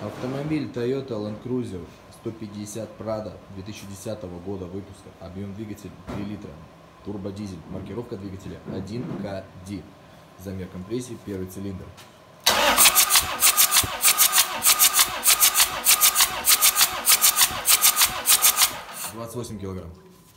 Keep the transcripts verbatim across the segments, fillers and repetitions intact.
Автомобиль Toyota Land Cruiser сто пятьдесят Prado две тысячи десятого года выпуска. Объем двигателя три литра. Турбодизель. Маркировка двигателя один ка ди. Замер компрессии первый цилиндр. двадцать восемь килограмм.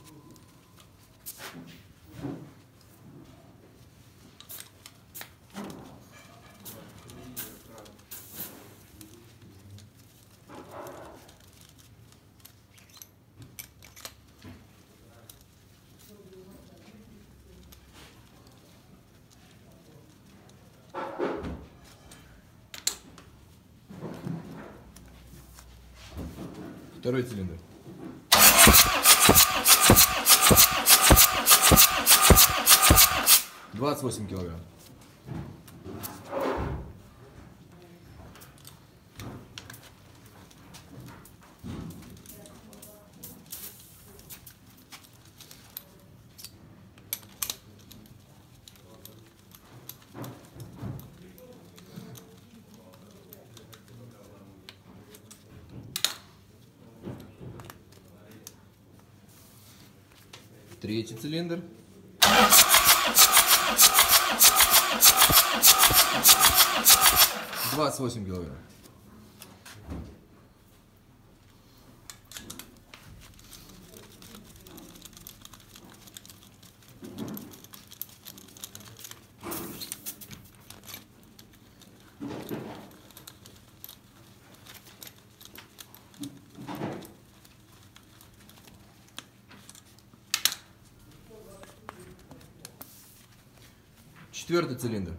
Второй цилиндр. двадцать восемь килограмм. Третий цилиндр. двадцать восемь килограмм. Четвертый цилиндр.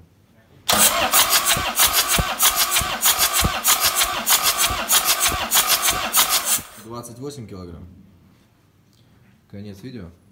двадцать восемь килограмм. Конец видео.